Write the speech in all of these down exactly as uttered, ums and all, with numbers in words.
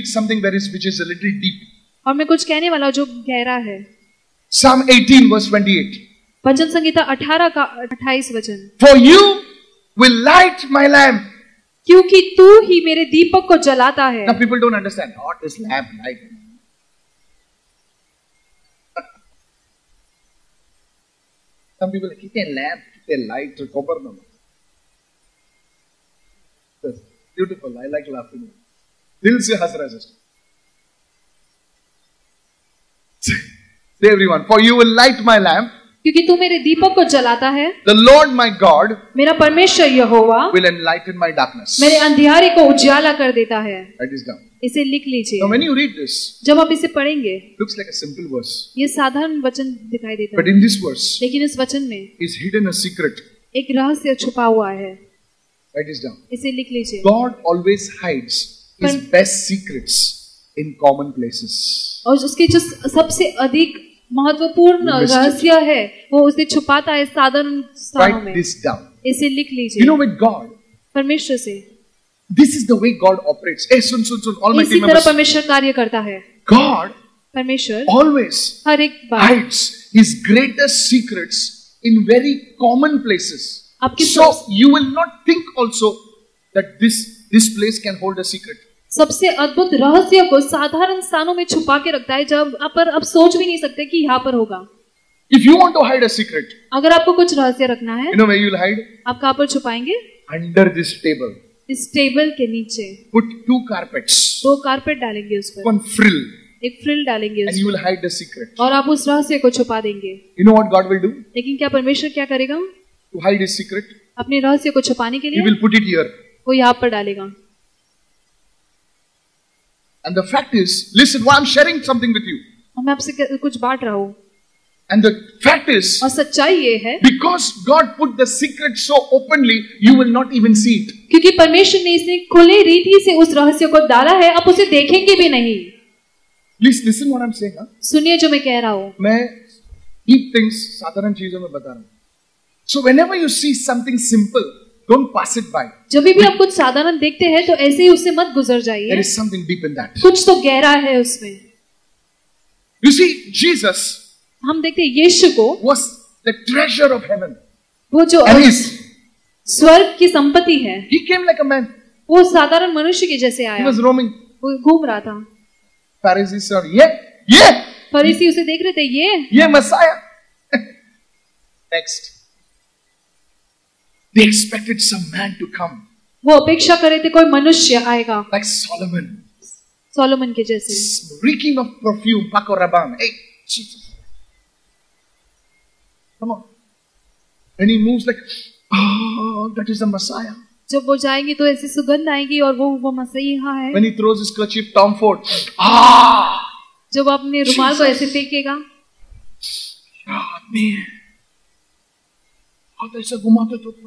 speak something that is which is a little deep. और मैं कुछ कहने वाला जो गहरा है. Psalm eighteen verse twenty-eight. भजन संहिता अठारह का अट्ठाईस वचन. For you will light my lamp. क्योंकि तू ही मेरे दीपक को जलाता है. Now people don't understand what is lamp like. Some people like, कितने lamp, कितने light, copper no. That's beautiful. I like laughing. दिल से हंस रहा है sister. Say everyone, for you will light my lamp. क्योंकि तू मेरे दीपक को जलाता है. The Lord my God मेरा परमेश्वर यहोवा will enlighten my darkness. मेरे अंधियारे को उजाला कर देता है. Write this down. इसे लिख लीजिए. Now when you read this, जब आप इसे पढ़ेंगे, looks like a simple verse. ये साधारण वचन दिखाई देता है. But in this verse, लेकिन इस वचन में is hidden a secret. एक रहस्य छुपा हुआ है. Write this down. इसे लिख लीजिए. God always hides His best secrets in common places. और उसके जो सबसे अधिक महत्वपूर्ण रहस्य है वो उसे छुपाता है साधारण स्थानों में. Write this down. इसे लिख लीजिए. You know with God, परमेश्वर से this is the way God operates. Eh, soon soon soon. All my इसी तरह परमेश्वर कार्य करता है. God, परमेश्वर always हर एक बार hides His greatest secrets in very common places. So you will not think also that this this place can hold a secret. सबसे अद्भुत रहस्य को साधारण स्थानों में छुपा के रखता है जब आप पर अब सोच भी नहीं सकते कि यहाँ पर होगा. If you want to hide a secret, अगर आपको कुछ रहस्य रखना है, you know where you will hide? आप कहाँ पर छुपाएंगे? Under this table. इस टेबल के नीचे. Put two carpets. दो कारपेट डालेंगे उस पर. One frill. एक फ्रिल डालेंगे उस पर. And you will hide the secret. और आप उस रहस्य को छुपा देंगे. You know what God will do? लेकिन क्या परमेश्वर क्या करेगा? To hide His secret. अपने रहस्य को छुपाने के लिए. He will put it here. वो यहाँ पर डालेगा. And the fact is, listen, why I'm sharing something with you. मैं आपसे कुछ बांट रहा हूँ. And the fact is, और सच्चाई ये है, because God put the secret so openly, you will not even see it. क्योंकि परमेश्वर ने इसे खुले रीति से उस रहस्य को डाला है, आप उसे देखेंगे भी नहीं. Please listen what I'm saying. Huh? सुनिए जो मैं कह रहा हूँ. मैं deep things साधारण चीजों में बता रहा हूँ. So whenever you see something simple, don't pass it by. जब भी आप कुछ साधारण देखते हैं तो ऐसे ही उससे मत गुजर जाइए. There is something deep in that. कुछ तो गहरा है उसमें. You see, Jesus, हम देखते हैं यीशु को, was the treasure of heaven. वो जो स्वर्ग की संपत्ति है. He came like a man. वो साधारण मनुष्य के जैसे आया. He was roaming. वो घूम रहा था. Pharisees said, "Yeah, yeah." फरीसी उसे देख रहे थे, ये ये Messiah. Next. They expected some man to come. वो अपेक्षा कर रहे थे कोई मनुष्य आएगा. Like Solomon. सोलोमन के जैसे. Reeking of perfume, Paco Rabanne. Hey, Jesus. Come on. And he moves like, oh, that is the Messiah. जब वो जाएंगे तो ऐसी सुगंध आएगी और वो वो मसीहा है. When he throws his kerchief, Tom Ford. Ah. जब अपने रुमाल को ऐसे फेंकेगा. आदमी है. ऐसा घुमाते तो.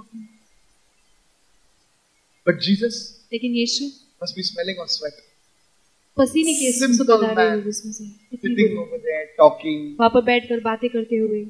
But Jesus, लेकिन यीशु must be smelling of sweat. पसीने की सुगंध आ रही है उसमें से. Sitting over there, talking. वहाँ पर बैठकर बातें करते हुए.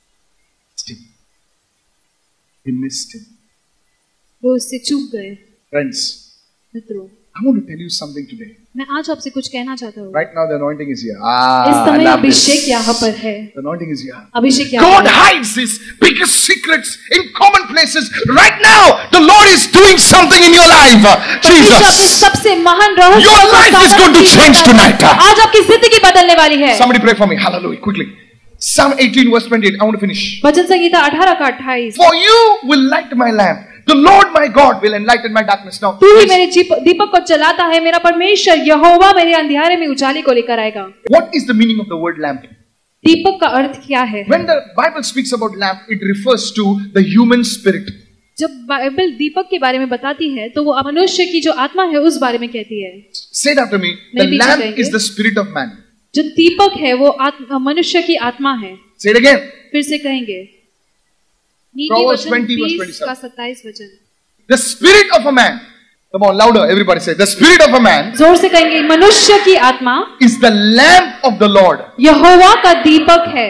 He missed him. वो उससे चूक गए. Friends, मित्रों, I want to tell you something today. मैं आज आपसे कुछ कहना चाहता हूँ. Right now the anointing is here. Ah, इस समय अभिषेक यहाँ पर है. The anointing is here. अभिषेक यहाँ God hides His biggest secrets in common places. Right now, the Lord is doing something in your life. Jesus, सबसे महान रहस्य. Your life is going to change tonight. आज आपकी जिंदगी बदलने वाली है. Somebody pray for me. Hallelujah. Quickly. Psalm eighteen verse twenty-eight. I want to finish. भजन संहिता अठारह का अट्ठाईस. For you will light my lamp. The Lord my God will enlighten my darkness. Now, तू ही मेरे दीपक को जलाता है. मेरा परमेश्वर यहोवा मेरे अंधियारे में उजाले को लेकर आएगा. What is the meaning of the word lamp? दीपक का अर्थ क्या है? When the Bible speaks about lamp, it refers to the human spirit. जब बाइबल दीपक के बारे में बताती है तो वो मनुष्य की जो आत्मा है उस बारे में कहती है. Say it after me. The lamp is the spirit of man. जो दीपक है वो मनुष्य की आत्मा है. Say it again. फिर से कहेंगे. Proverbs twenty verse twenty-seven. का सत्ताईस वचन. The spirit of a man. Come on, louder. Everybody say. The spirit of a man. जोर से कहेंगे. मनुष्य की आत्मा is the lamp of the Lord. यहोवा का दीपक है.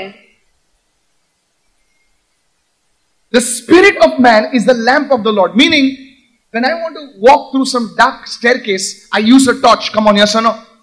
The spirit of man is the lamp of the Lord. Meaning, when I want to walk through some dark staircase, I use a torch. Come on, yes or no?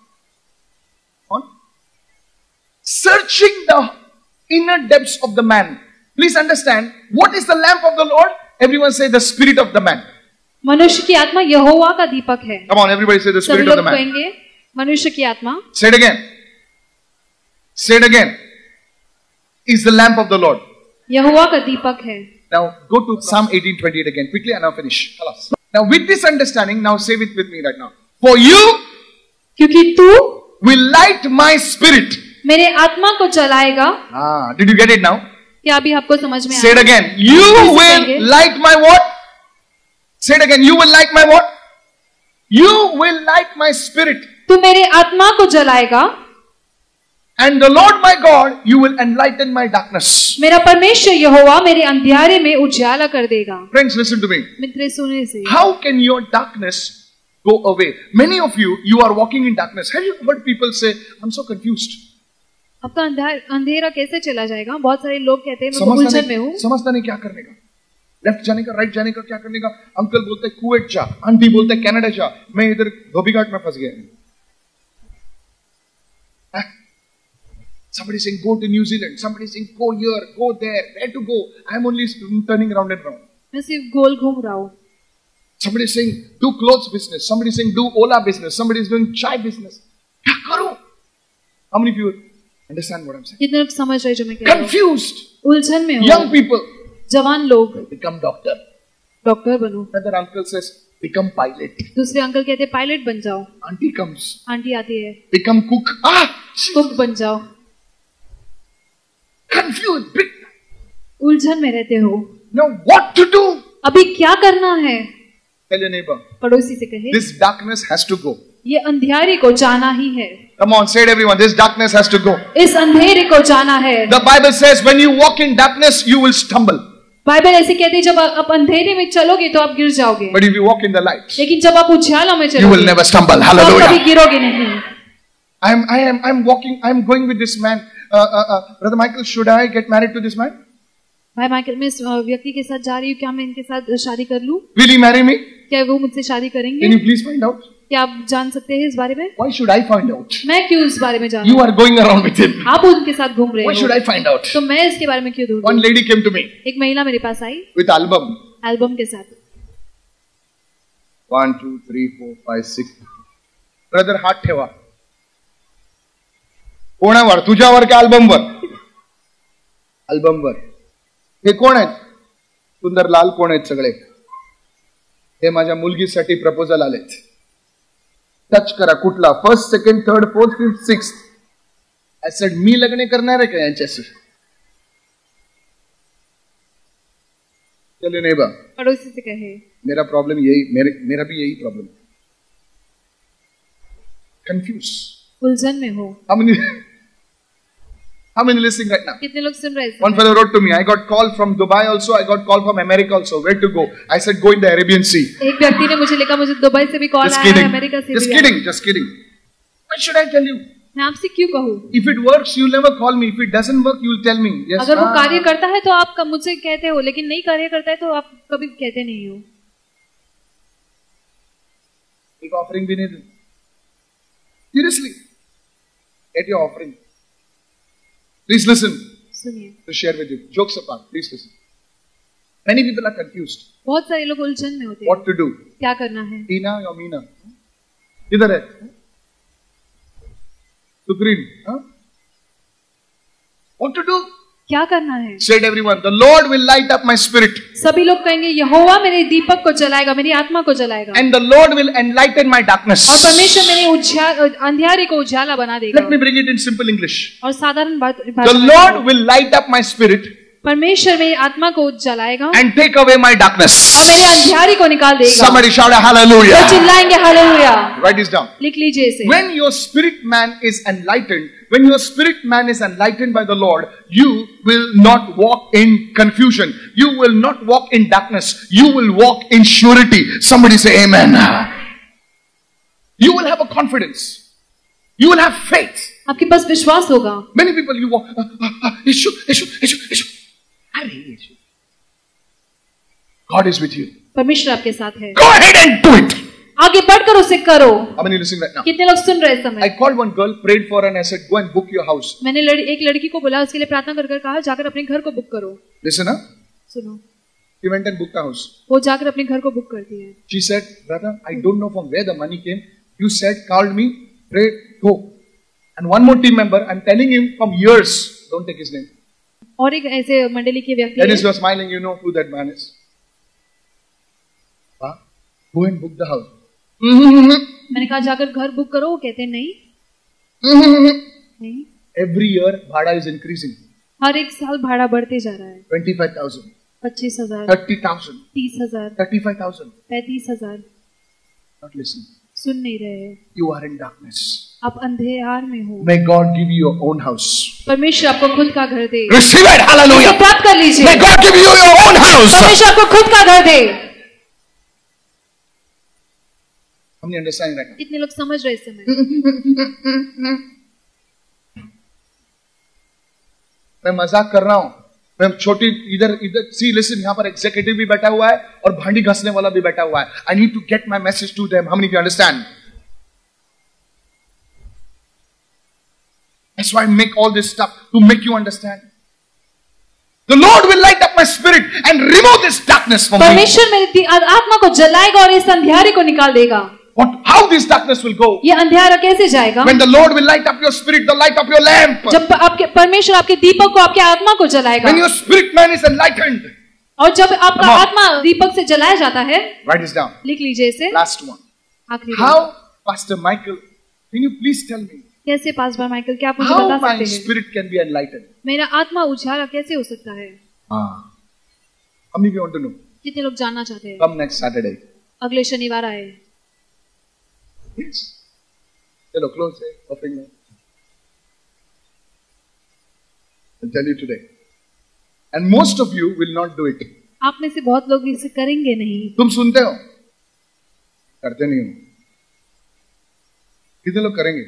searching the inner depths of the man. Please understand, what is the lamp of the Lord? Everyone say the spirit of the man. मनुष्य की आत्मा यहोवा का दीपक है. Come on, everybody say the spirit of the man. सभी लोग कहेंगे मनुष्य की आत्मा. Say it again. Say it again. Is the lamp of the Lord. यहोवा का दीपक है. Now go to Psalm eighteen twenty-eight again quickly and I'll finish. Now with this understanding, now say it with me right now. For you, क्योंकि तू will light my spirit. मेरे आत्मा को जलाएगा. Ah, did you get it now? क्या अभी आपको समझ में आया? Say it again. You will light my what? Say it again. You will light my what? You will light my spirit. तू मेरे आत्मा को जलाएगा. And the Lord my God, you will enlighten my darkness. मेरा परमेश्वर यहोवा मेरे अंधियारे में उजाला कर देगा. Friends, listen to me. मित्र सुने से. How can your darkness go away? Many of you, you are walking in darkness. Have you heard people say, "I'm so confused." आपका अंधेरा कैसे चला जाएगा? बहुत सारे लोग कहते हैं मैं उलझन में हूँ. समझता नहीं क्या करने का. लेफ्ट जाने का, राइट जाने का, क्या करने का. अंकल बोलते हैं कुवैत जा, आंटी बोलते हैं कनाडा जा, मैं इधर धोबीघाट में फंस गया. Somebody saying go to New Zealand, somebody saying go here, go there, where to go? I'm only turning round and round. मैं सिर्फ गोल घूम रहा हूँ. Somebody saying do clothes business, somebody saying do Ola business, somebody is doing chai business. क्या करूँ? How many of you understand what I'm saying? कितने लोग समझ रहे जो मैं कह रहा हूँ? Confused. उलझन में हो. Young people. जवान लोग. Become doctor. डॉक्टर बनो. Another uncle says become pilot. दूसरे अंकल कहते हैं पायलट बन जाओ. Auntie comes. आंटी आती है. Become cook. Ah. कुक बन जाओ. Confused. उलझन में रहते हो. Now what to do? अभी क्या करना है? Tell your neighbor. पड़ोसी से कहे. This darkness has to go. ये अंधियारे को जाना ही है. Come on, say it everyone. This darkness has to go. इस अंधेरे को जाना है. The Bible says when you walk in darkness, you will stumble. Bible ऐसे कहते हैं जब आप अंधेरे में चलोगे तो आप गिर जाओगे. But if you walk in the light, लेकिन जब आप उजाला में चलोगे, you will never stumble. Hallelujah. आप कभी गिरोगे नहीं. I am, I am, I am walking. I am going with this man. Uh, uh, uh, Brother Michael, should I get married to this man? भाई Michael, मैं इस व्यक्ति के साथ जा रही हूँ, क्या मैं इनके साथ शादी कर लूँ? Will he marry me? क्या वो मुझसे शादी करेंगे? Can you please find out? क्या आप जान सकते हैं इस बारे में? Why should I find out? मैं क्यों इस बारे में जानूं? You are going around with him. आप उनके साथ घूम रहे हो. Why should I find out? तो मैं इसके बारे में क्यों ढूंढूं? One lady came to me. एक महिला मेरे पास आई. With album. एल्बम के साथ. One, two, three, four, five, six. Brother, हाथ ठेवा. कोणावर? तुझ्यावर का अल्बमवर? अल्बमवर. हे कोण आहेत? सुंदर लाल कोण आहेत सगळे? हे माझ्या मुलगीसाठी प्रपोजल आलेत. टच करा कुठला? First, second, third, fourth, fifth, sixth. I said मी लग्न करणार आहे का यांच्याशी? चलिए नेबर. पड़ोसी से कहे. मेरा प्रॉब्लम यही, मेरे मेरा भी यही प्रॉब्लम. कंफ्यूज. उलझन में हो. How many? How many listening right now? कितने लोग सुन रहे हैं? One fellow wrote to me. I got call from Dubai also. I got call from America also. Where to go? I said go in the Arabian Sea. एक व्यक्ति ने मुझे लिखा, मुझे दुबई से भी कॉल आया है, अमेरिका से भी. Just kidding, just kidding. What should I tell you? मैं आपसे क्यों कहूँ? If it works, you'll never call me. If it doesn't work, you'll tell me. Yes. अगर वो कार्य करता है तो आप मुझसे कहते हो, लेकिन नहीं कार्य करता है तो आप कभी कहते नहीं हो. एक offering भी नहीं दे. Seriously, get your offering. Please listen. सुनिए. To share with you. Jokes apart. Please listen. Many people are confused. बहुत सारे लोग उलझन में होते हैं. What to do? क्या करना है? टीना या मीना? किधर है? Sugreen. Huh? What to do? क्या करना है? Said everyone. The Lord will light up my spirit. सभी लोग कहेंगे यहोवा मेरे दीपक को जलाएगा, मेरी आत्मा को जलाएगा. And the Lord will enlighten my darkness. और परमेश्वर मेरे उजाला अंधियारे को उजाला बना देगा. Let me bring it in simple English. और साधारण भाषा. The Lord will light up my spirit. परमेश्वर मेरी आत्मा को जलाएगा. And take away my darkness. और मेरे अंधियारे को निकाल देगा. Somebody shout a hallelujah. तो चिल्लाएंगे हालेलुया. Write this down. लिख लीजिए इसे. When your spirit man is enlightened, when your spirit man is enlightened by the Lord, you will not walk in confusion. You will not walk in darkness. You will walk in surety. Somebody say amen. You will have a confidence. You will have faith. आपके पास विश्वास होगा. Many people you walk, uh, uh, uh, issue, issue, issue, issue. God is with you. परमेश्वर आपके साथ है. Go ahead and do it. आगे बढ़कर उसे करो। How many listening right now? कितने लोग सुन रहे इस समय? I called one girl, prayed for her, and I said, "Go and book your house." मैंने लड़, एक लड़की को बोला, उसके लिए प्रार्थना कर कर कहा, जाकर अपने घर को बुक करो। Listen, huh? सुनो। She went and booked the house. वो जाकर अपने घर को बुक करती है। She said, "Brother, I don't know from where the money came. You said, called me, pray, go." And one more team member, I'm telling him from years, don't take his name. और एक ऐसे मंडली के व्यक्ति Dennis, you are smiling, you know who that man is. Huh? Go and book the house. मैंने कहा जाकर घर बुक करो, वो कहते हैं नहीं नहीं। Every year भाड़ा is increasing. हर एक साल भाड़ा बढ़ते जा रहा है। twenty-five thousand. पच्चीस हजार, thirty thousand. तीस हजार, thirty-five thousand. पैंतीस हजार। Not listening. सुन नहीं रहे। You are in darkness. आप अंधेर में हो। May God give you your own house. परमेश्वर आपको खुद का घर दे। Receive it, hallelujah. प्राप्त कर लीजिए। May God give you your own house. परमेश्वर आपको खुद का घर दे। हमने अंडरस्टैंड रखा। कितने लोग समझ रहे इस समय? मैं मजाक कर रहा हूं। मैं छोटी इधर इधर सी लिसन, यहाँ पर एग्जीक्यूटिव भी बैठा हुआ है और भांडी घसने वाला भी बैठा हुआ है। I need to get my message to them. How many of you understand? That's why I make all this stuff to make you understand. The Lord will light up my spirit and remove this darkness from me. परमेश्वर मेरी आत्मा को जलाएगा और इस अंधेरे को निकाल देगा। What? How this darkness will go? ये अंधेरा कैसे जाएगा? When the Lord will light up your spirit, the light of your lamp. जब आपके परमेश्वर आपके दीपक को, आपके आत्मा को जलाएगा। When your spirit man is enlightened. और जब आपका आत्मा दीपक से जलाया जाता है, write this down. लिख लीजिए इसे। Last one. आखिरी। How, Pastor Michael, can you please tell me? कैसे पास्टर माइकल, क्या आप मुझे How बता my सकते हैं? spirit can be enlightened? मेरा आत्मा उजाला कैसे हो सकता है? हाँ. How many of you want to know? कितने लोग जानना चाहते हैं? Come next Saturday. अगले शनिवार आए। Yes. चलो close है, offering है. I'll tell you today. And most of you will not do it. आप में से बहुत लोग इसे करेंगे नहीं। तुम सुनते हो, करते नहीं हो। कितने लोग करेंगे?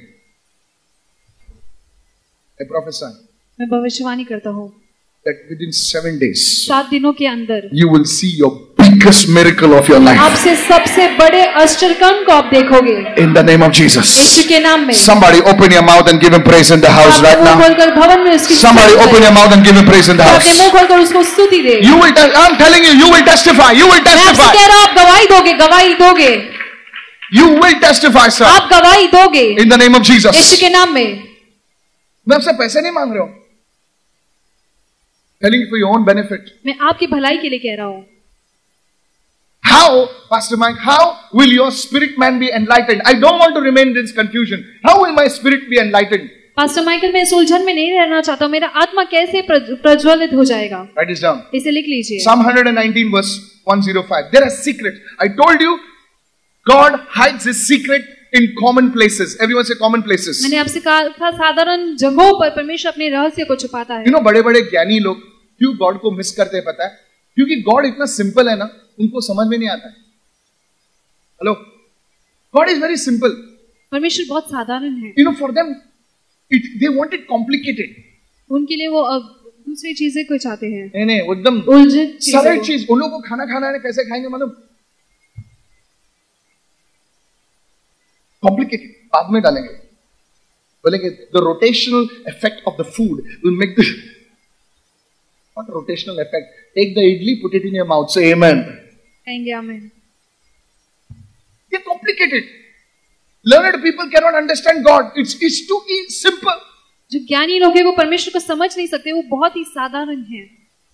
I prophesy मैं भविष्यवाणी करता हूँ that within seven days सात दिनों के अंदर you will see your biggest miracle of your life. आपसे सबसे बड़े आश्चर्यकर्म को आप देखोगे। In the name of Jesus. यीशु के नाम में। Somebody open your mouth and give him praise in the house right now. खोलकर भवन में उसकी Somebody open your mouth and give him praise in the house. अपने मुंह खोलकर उसको स्तुति दे। You will. I'm telling you, you will testify. You will मैं आपसे testify. कह रहा हूँ, आप गवाही दोगे, गवाही दोगे। You will testify, sir. आप गवाही दोगे। In the name of Jesus. यीशु के नाम में। मैं आपसे पैसे नहीं मांग रहा हूं। Telling you for your own benefit. मैं आपकी भलाई के लिए कह रहा हूँ। How, Pastor Mike, how will your spirit man be enlightened? I don't want to remain in this confusion. How will my spirit be enlightened? Pastor Michael, मैं इस उलझन में नहीं रहना चाहता हूँ। मेरा आत्मा कैसे प्रज्वलित हो जाएगा? Write this down. इसे लिख लीजिए। Psalm one nineteen verse one oh five. There are secrets. I told you, God hides His secret in common places. Everyone say common places. मैंने आपसे कहा था, साधारण जगहों पर परमेश्वर अपने रहस्य को छुपाता है। You know, बड़े बड़े ज्ञानी लोग क्यों गॉड को मिस करते हैं पता है? क्योंकि गॉड इतना सिंपल है ना, उनको समझ में नहीं आता है। Hello, God is very simple. परमेश्वर बहुत साधारण है। You know, for them, it they want it complicated. उनके लिए वो दूसरी चीजें को चाहते हैं। नहीं नहीं, वो एकदम उलझन सरल चीज। उन लोगों को खाना खाना है, कैसे खाएंगे मालूम? Complicated, बाद में डालेंगे। बोलेंगे the rotational effect of the food will make the what rotational effect? Take the idli, put it in your mouth, say amen. कहेंगे आमीन। They're complicated. Learned people cannot understand God. It's it's too simple. जो ज्ञानी लोग हैं वो परमेश्वर को समझ नहीं सकते, वो बहुत ही साधारण हैं।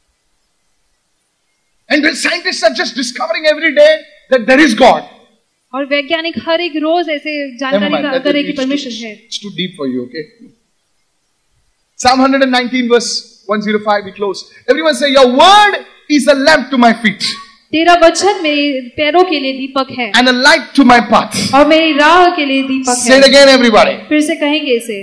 And when scientists are just discovering every day that there is God. और वैज्ञानिक हर एक रोज ऐसे जानकारी कर रहे कि परमेश्वर है। It's too deep for you, okay? Psalm one nineteen verse one oh five, we close. Everyone say, your word is a lamp to my feet. तेरा वचन मेरे पैरों के लिए दीपक है। And a light to my path. और मेरी राह के लिए दीपक है। Say it again, everybody. फिर से कहेंगे इसे।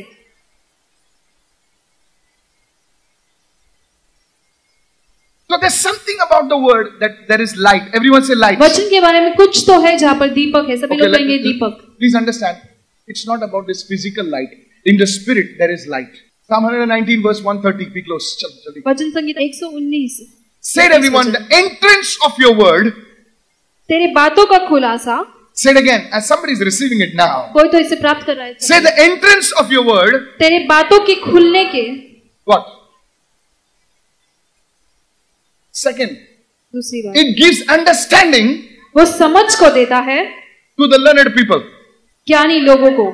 So there's something about the word that there is light. Everyone say light. वचन के बारे में कुछ तो है जहाँ पर दीपक है। सभी लोग कहेंगे दीपक। Please understand, it's not about this physical light. In the spirit there is light. Psalm one nineteen verse one thirty. Be close. चल जल्दी। वचन संगीत एक सौ उन्नीस। Say it, everyone. The entrance of your word. तेरे बातों का खुलासा Say it again, as somebody is receiving it now. कोई तो इसे प्राप्त कर रहा है। Say the entrance of your word. तेरे बातों के खुलने के। What? Second. दूसरी बात। It gives understanding. वो समझ को देता है। To the learned people. ज्ञानी लोगों को।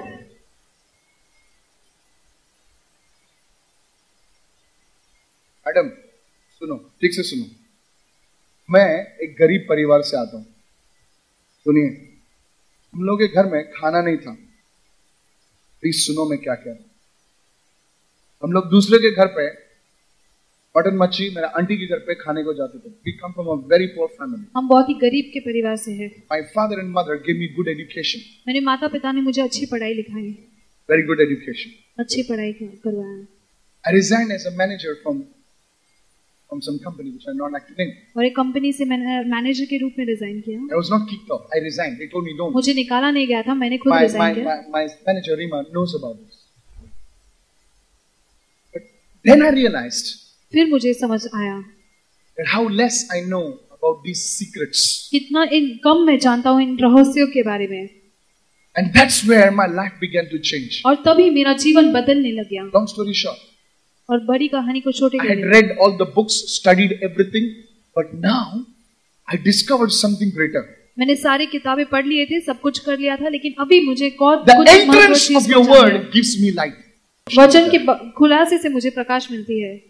मैडम, सुनो, ठीक से सुनो। मैं एक गरीब परिवार से आता हूं। सुनिए, हम लोग के घर में खाना नहीं था। प्लीज सुनो मैं क्या कह रहा हूं। हम लोग दूसरे के घर पे मटन मच्छी मेरा आंटी के घर पे खाने को जाते थे। We come from a very poor family. हम बहुत ही गरीब के परिवार से हैं। My father and mother gave me good education. मेरे माता पिता ने मुझे अच्छी पढ़ाई लिखाई। Very good education. अच्छी पढ़ाई करवाया। I resigned as a manager from from some company which I'm not active in. और एक कंपनी से मैंने मैनेजर के रूप में रिजाइन किया। I was not kicked off. I resigned. They told me don't. मुझे निकाला नहीं गया था, मैंने खुद My, रिजाइन my, किया। my, my manager Rima knows about this. But then I realized फिर मुझे समझ आया that how less I know about these secrets. कितना इन कम मैं जानता हूँ इन रहस्यों के बारे में। And that's where my life began to change. और तभी मेरा जीवन बदलने लग गया। Long story short. और बड़ी कहानी को छोटे I had read all the books, studied everything, but now I discovered something greater. मैंने सारी किताबें पढ़ लिए थे, सब कुछ कर लिया था, लेकिन अभी मुझे कुछ The entrance of your word gives me light. वचन के खुलासे से मुझे प्रकाश मिलती है।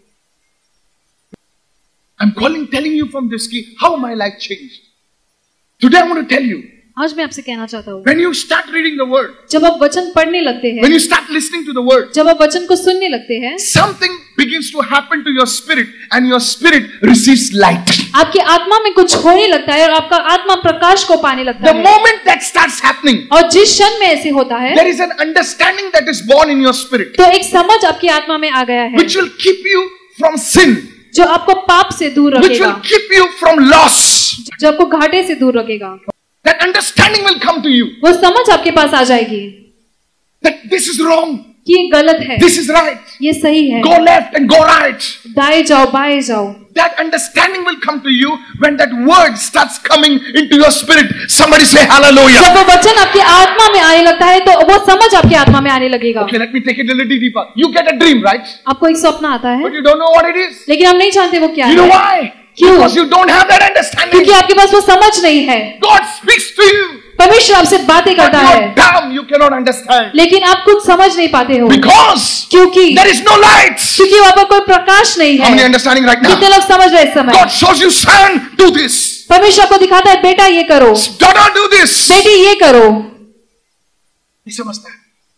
I'm calling, telling you from this key how my life changed. Today I want to tell you. आज मैं आपसे कहना चाहता हूँ। When you start reading the word, जब आप वचन पढ़ने लगते हैं, when you start listening to the word, जब आप वचन को सुनने लगते हैं, something begins to happen to your spirit, and your spirit receives light. आपकी आत्मा में कुछ होने लगता है और आपका आत्मा प्रकाश को पाने लगता है। The moment that starts happening, और जिस क्षण में ऐसे होता है, there is an understanding that is born in your spirit, तो एक समझ आपकी आत्मा में आ गया है, which will keep you from sin, जो आपको पाप से दूर which रखेगा, will keep you from loss. जो आपको घाटे से दूर रखेगा। That understanding will come to you. वो समझ आपके पास आ जाएगी That this is wrong, कि ये गलत है, this is right. ये सही है, Go left and go right. दाएं जाओ बाएं जाओ। That understanding will come to you when that word starts coming into your spirit. Somebody say hallelujah. जब वो वचन आपकी आत्मा में आने लगता है तो वो समझ आपकी आत्मा में आने लगेगा। Okay, let me take it a little deeper. You get a dream, right? आपको एक सपना आता है, But you don't know what it is. लेकिन हम नहीं जानते वो क्या You know है। why? क्यों? Because you don't have that understanding. क्योंकि आपके पास वो समझ नहीं है। God speaks to you. परमेश्वर आपसे बातें But करता you है, are dumb. You cannot understand. लेकिन आप कुछ समझ नहीं पाते हो। Because क्योंकि there is no light. क्योंकि वहाँ पर कोई प्रकाश नहीं How many है। understanding right कितने now? लोग समझ रहे इस समय? God shows you, son, do this. परमेश्वर आपको दिखाता है, बेटा ये करो, Daughter, do this. बेटी ये करो। नहीं समझता।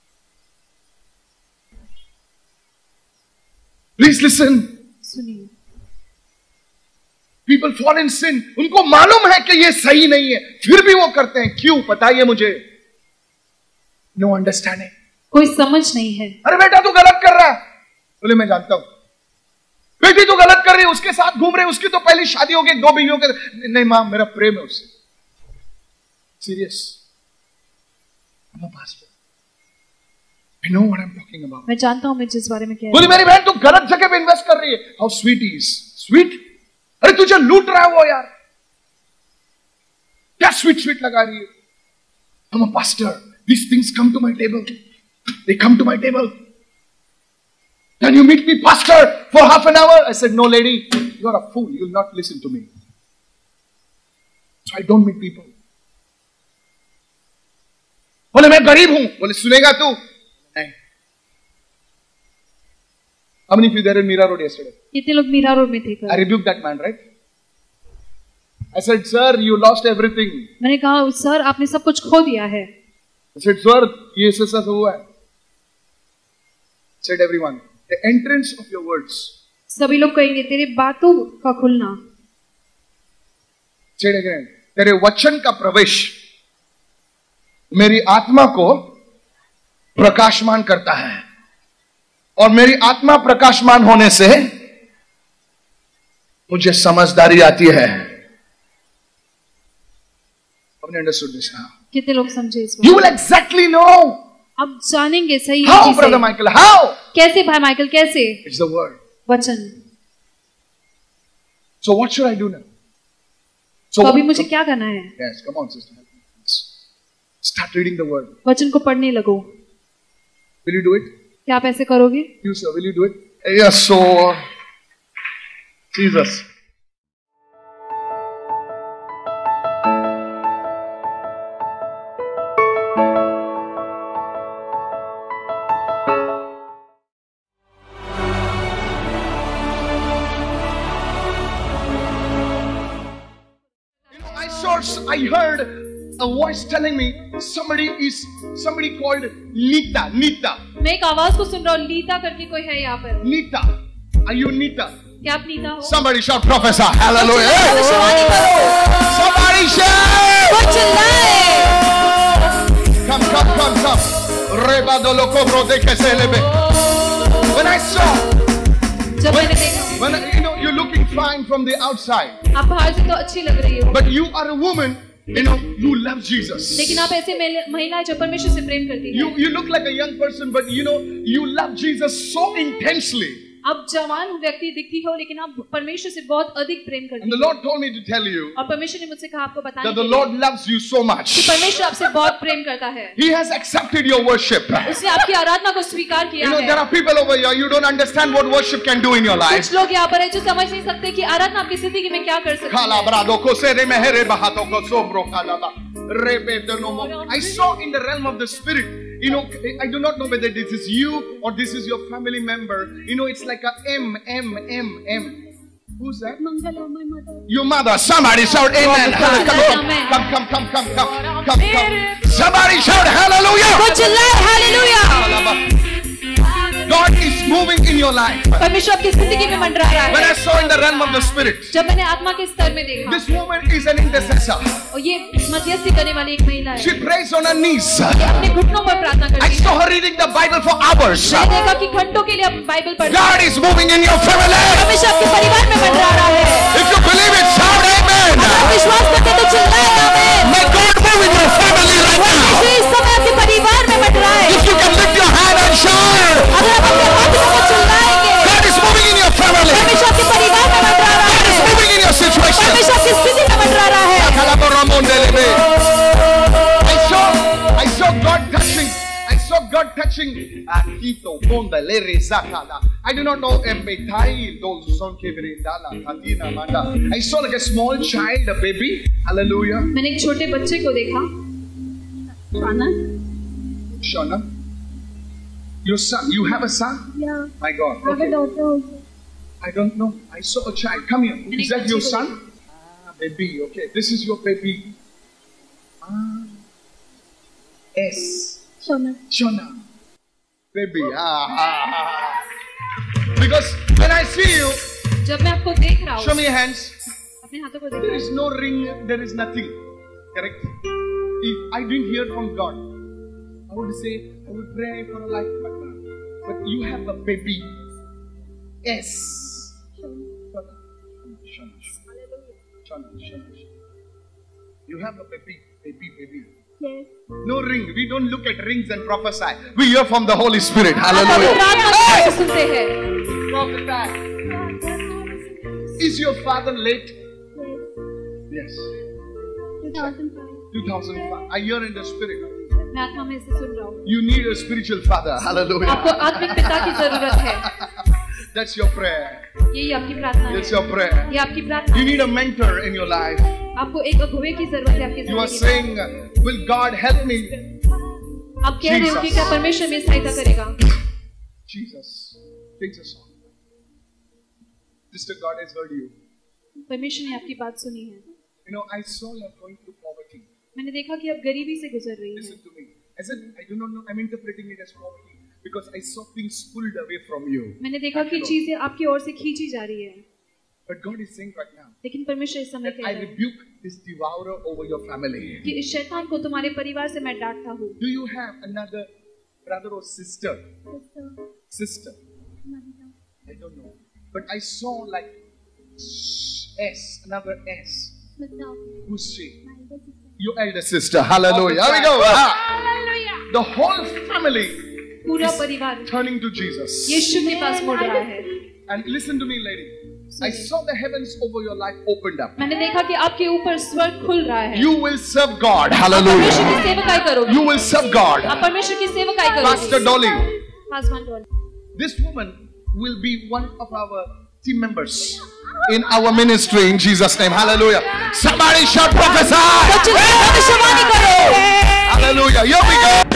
Please listen. सुनिए, People fall in sin. उनको मालूम है कि ये सही नहीं है, फिर भी वो करते हैं। क्यों? बताइए मुझे। No understanding. कोई समझ नहीं है। अरे बेटा तू गलत कर रहा है। बोले मैं जानता हूं। बेटी तू गलत कर रही है, उसके साथ घूम रही है, उसकी तो पहली शादी हो गई, दो बीवियों के। नहीं मां, मेरा प्रेम है उससे। Serious. I'm a pastor. I know what I'm talking about. मैं जानता हूं मैं जिस बारे में कह रहा बोली हूं। मेरी बहन तू गलत जगह पे इन्वेस्ट कर रही है। How sweet he is. Sweet? अरे तुझे लूट रहा है वो यार। क्या स्वीट स्वीट लगा रही है? I'm a pastor. These things come to my table. They come to my table. Can you meet me, pastor, for half an hour? I said, no, lady. You are a fool. You will not listen to me. So I don't meet people. बोले मैं गरीब हूं। बोले सुनेगा तू? नहीं। How many of you there in Mira Road yesterday? कितने लोग मीरा रोड में थे कल? I rebuked that man, right? I said, sir, you lost everything. मैंने कहा सर आपने सब कुछ खो दिया है। I said, sir, ये ऐसा ऐसा हुआ है। Said everyone, the entrance of your words. सभी लोग कहेंगे तेरे बातों का खुलना। Said again, तेरे वचन का प्रवेश मेरी आत्मा को प्रकाशमान करता है, और मेरी आत्मा प्रकाशमान होने से मुझे समझदारी आती है। आपने understood this now? कितने लोग समझे इस बात? You will exactly know. अब जानेंगे सही How, चीजें। brother Michael? How? कैसे भाई माइकल कैसे? It's the word. वचन। So what should I do now? So तो अभी मुझे क्या करना है? yes, come on, sister. Start reading the word. वचन को पढ़ने लगो. Will you do it? क्या आप ऐसे करोगे? You sir, will you do it? Yes, so Jesus. I heard a voice telling me somebody is somebody called Nita. Nita. मैं एक आवाज को सुन रहा हूँ. नीता करके कोई है यहाँ पर. Nita. Are you Nita? क्या आप नीता हो? Somebody shout professor. Hallelujah. Somebody shout. Come, come, come, come. Reba do lo cobro de que se leve. When I saw, when, when you know you're looking fine from the outside, आप बाहर से तो अच्छी लग रही हो. but you are a woman, you know, who loves Jesus. लेकिन आप ऐसे महिला है जो परमेश्वर से प्रेम करती है. You you look like a young person, but you know you love Jesus so intensely. आप जवान व्यक्ति दिखती हो लेकिन आप परमेश्वर से बहुत अधिक प्रेम करती हो. And the Lord told me to tell you और परमेश्वर ने मुझसे कहा आपको बताने that the Lord loves you so much. कि परमेश्वर आपसे बहुत प्रेम करता है. He has accepted your worship. उसने आपकी आराधना को स्वीकार किया है. You know there are people over here, you don't understand what worship can do in your life. कुछ लोग यहाँ पर हैं जो समझ नहीं सकते कि आराधना आपकी जिंदगी में क्या कर सकती है. I saw in the realm of the spirit, you know, I do not know whether this is you or this is your family member. You know, it's like a M, M, M, M. Who's that? Mangalore, my mother. Your mother. Somebody shout amen. Come, come, come, come, come, come, come, come. Somebody shout hallelujah. Hallelujah. God is moving in your life. परमेश्वर आपकी जिंदगी में मंडरा रहा है. When I saw in the realm of the spirit, जब मैंने आत्मा के स्तर में देखा, this woman is an intercessor. और ये मध्यस्थी करने वाली एक महिला है. She prays on her knees. ये अपने घुटनों पर प्रार्थना करती है. I saw her reading the Bible for hours. मैंने देखा कि घंटों के लिए आप बाइबल पढ़ती हैं. God is moving in your family. परमेश्वर आपके परिवार में मंडरा रहा है. If you believe it, shout amen. अगर आप विश्वास करते तो चिल्लाएं आमीन. May God move in your family right now. परमेश्वर इस समय आपके परिवार में मंडरा है. If you can lift your hand and shout. अगर आप अपने हाथों को चिल्लाएंगे. God is moving in your family. परमेश्वर आपके परिवार में मंडरा रहा है. God is moving in your situation. परमेश्वर आपकी स्थिति में मंडरा रहा है. I saw, I saw God touching. I saw God touching. I do not know. I saw like a small child, a baby. Hallelujah. मैंने एक छोटे बच्चे को देखा. शाना. Shana. Your son. You have a son? Yeah. My God. I have a daughter also. I don't know. I saw a child. Come here. Is that your son? Ah, baby. Okay. This is your baby. Ah. S. Shona. Shona. Baby. Ah, ah, ah. Because when I see you, जब मैं आपको देख रहा हूँ, show me your hands. अपने हाथों को There is no ring. There is nothing. Correct. If I didn't hear from God, I would say I would pray for a life partner. But you have a baby. S. Shona. Shona. Shona. Shona. You have a baby. Baby. Baby. Yes. No ring. We don't look at rings and prophesy. We hear from the Holy Spirit. Hallelujah. Hey! Prophesy. Is your father late? Yes. Yes. two thousand five. two thousand five. I hear in the spirit. मैं आत्मा में इसे सुन रहा हूँ. You need a spiritual father. Hallelujah. आपको आत्मिक पिता की जरूरत है. That's your prayer. यही आपकी प्रार्थना है. That's your prayer. ये आपकी प्रार्थना. You need a mentor in your life. आपको एक अगुवे की जरूरत है आपकी जिंदगी में. You are saying, will God help me? आप कह रहे हो कि क्या परमेश्वर मेरी सहायता करेगा? Jesus, take the song. Sister, God has heard you. परमेश्वर ने आपकी बात सुनी है. You know, I saw you are going through poverty. मैंने देखा कि आप गरीबी से गुजर रही हैं. Listen to me. As in, I do not know. I'm interpreting it as poverty because I saw things pulled away from you. मैंने देखा कि चीजें आपकी ओर से खींची जा रही है. But God is saying right now. लेकिन परमेश्वर इस समय कह I रहा है rebuke this devourer over your family. कि इस शैतान को तुम्हारे परिवार से मैं डांटता हूँ. Do you have another brother or sister? Sister. I don't know. But I saw like S, another S. Who's she? Your elder sister. Hallelujah. Here we go. Hallelujah. The whole family पूरा परिवार turning to Jesus. यीशु के पास मुड़ रहा है. And listen to me, lady. I saw the heavens over your life opened up. मैंने देखा कि आपके ऊपर स्वर्ग खुल रहा है. You will serve God. परमेश्वर Hallelujah. की सेवकाई करोगे. You will serve God. आप परमेश्वर की सेवकाई करोगे. Pastor Dolly, Pas.Michael Dolly. this woman will be one of our team members in our ministry in Jesus' name. Hallelujah. Somebody shout prophesy. Hallelujah. Here we go.